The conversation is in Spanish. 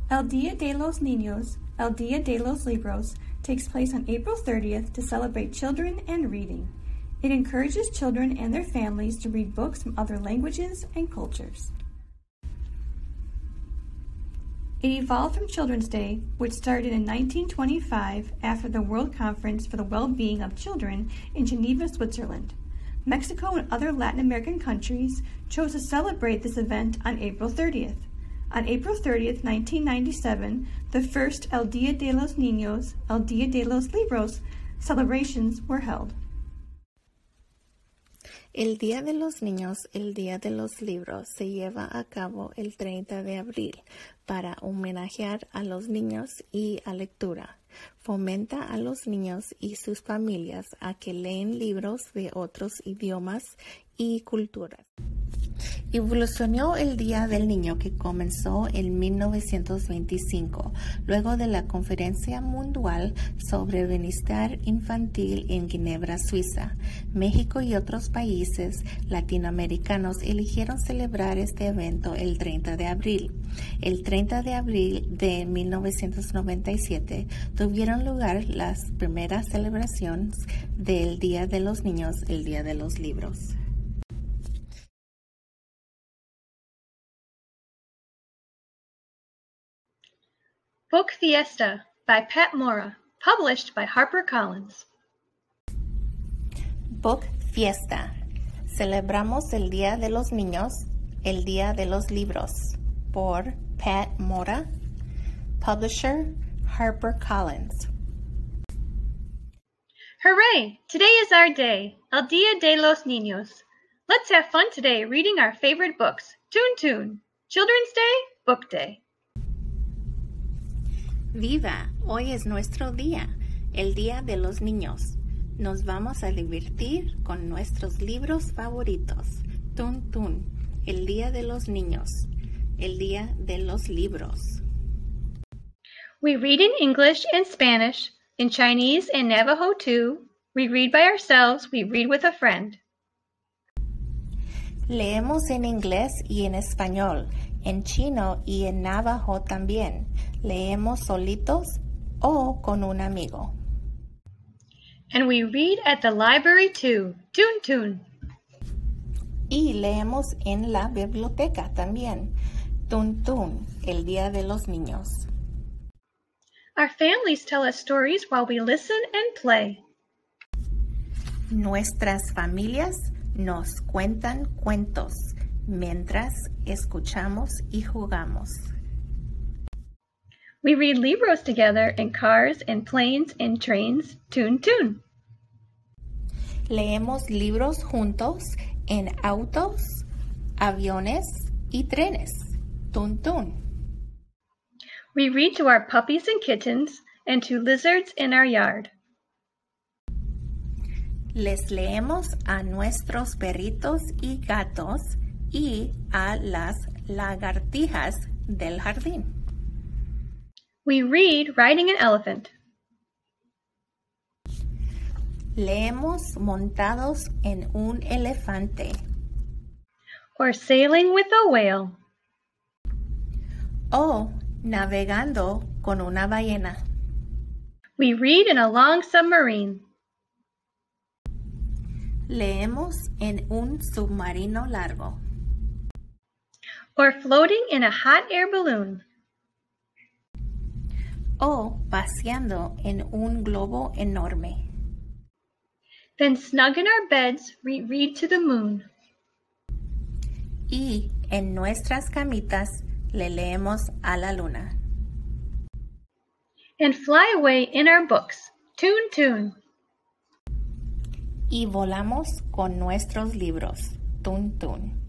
El Día de los Niños, El Día de los Libros, takes place on April 30th to celebrate children and reading. It encourages children and their families to read books from other languages and cultures. It evolved from Children's Day, which started in 1925 after the World Conference for the Well-Being of Children in Geneva, Switzerland. Mexico and other Latin American countries chose to celebrate this event on April 30th. On April 30th, 1997, the first El Día de los Niños, El Día de los Libros celebrations were held. El Día de los Niños, el Día de los Libros, se lleva a cabo el 30 de abril para homenajear a los niños y a lectura. Fomenta a los niños y sus familias a que leen libros de otros idiomas y culturas. Evolucionó el Día del Niño que comenzó en 1925, luego de la Conferencia Mundial sobre Bienestar Infantil en Ginebra, Suiza. México y otros países latinoamericanos eligieron celebrar este evento el 30 de abril. El 30 de abril de 1997 tuvieron lugar las primeras celebraciones del Día de los Niños, el Día de los Libros. Book Fiesta by Pat Mora, published by HarperCollins. Book Fiesta. Celebramos el Día de los Niños, el Día de los Libros, por Pat Mora, publisher HarperCollins. Hooray! Today is our day, El Día de los Niños. Let's have fun today reading our favorite books. Toon Toon. Children's Day, Book Day. ¡Viva! Hoy es nuestro día, el Día de los Niños. Nos vamos a divertir con nuestros libros favoritos. Toon Toon, el Día de los Niños, el Día de los Libros. We read in English and Spanish, in Chinese and Navajo too. We read by ourselves, we read with a friend. Leemos en inglés y en español, en chino y en navajo también. Leemos solitos o con un amigo. And we read at the library too. Toon Toon. Y leemos en la biblioteca también. Toon Toon, el Día de los Niños. Our families tell us stories while we listen and play. Nuestras familias nos cuentan cuentos mientras escuchamos y jugamos. We read libros together in cars and planes and trains. Toon Toon. Leemos libros juntos en autos, aviones y trenes. Toon Toon. We read to our puppies and kittens and to lizards in our yard. Les leemos a nuestros perritos y gatos y a las lagartijas del jardín. We read riding an elephant. Leemos montados en un elefante. Or sailing with a whale. O navegando con una ballena. We read in a long submarine. Leemos en un submarino largo. Or floating in a hot air balloon. O paseando en un globo enorme. Then snug in our beds, we read to the moon. Y en nuestras camitas le leemos a la luna. And fly away in our books. Toon Toon. Y volamos con nuestros libros. Toon Toon.